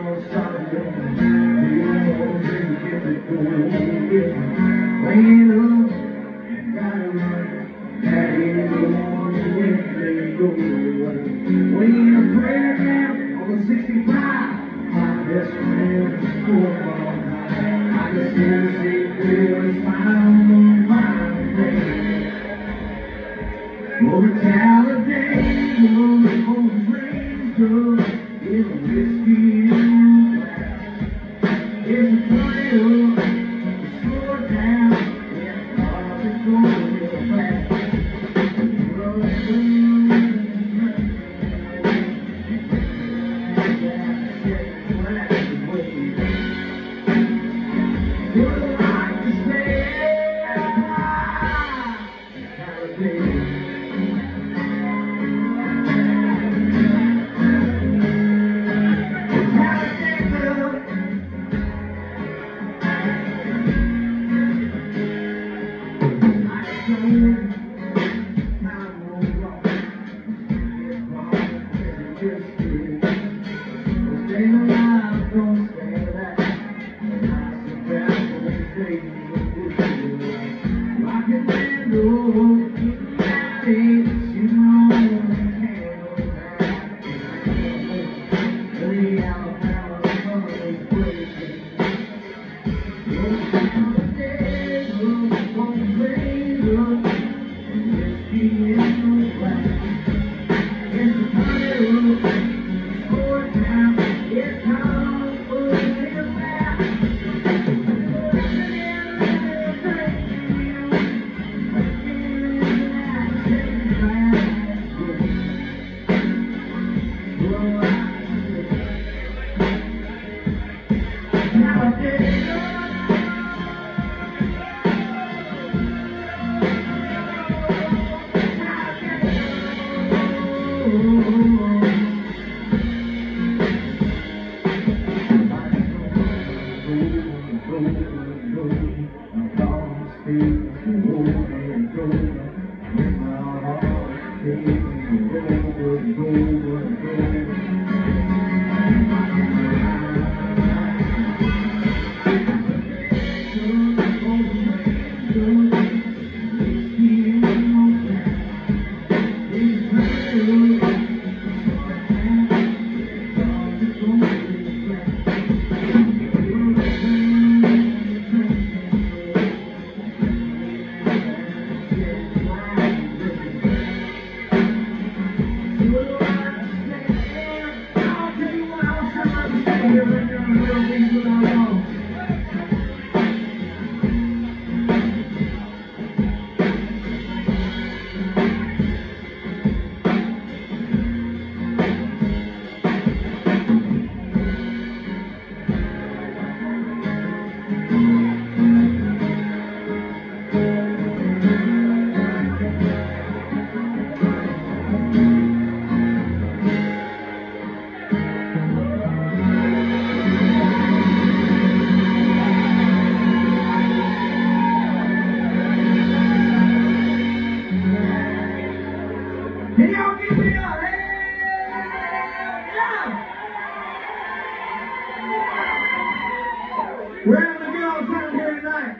We're having a good old time here tonight.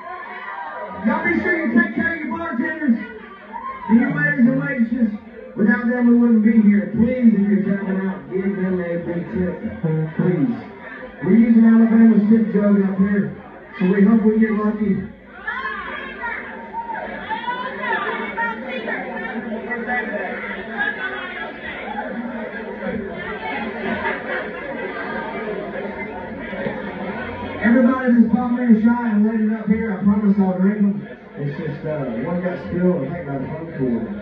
Y'all be sure you take care of your bartenders and your waiters and waitresses. Without them, we wouldn't be here. Please, if you're jumping out, give them a big tip. Please. We're using Alabama's tip jug up here, so we hope we get lucky. Everybody just pop me a shot and let it up here. I promise I'll drink them. It's just, one got spilled, I think that's uncool.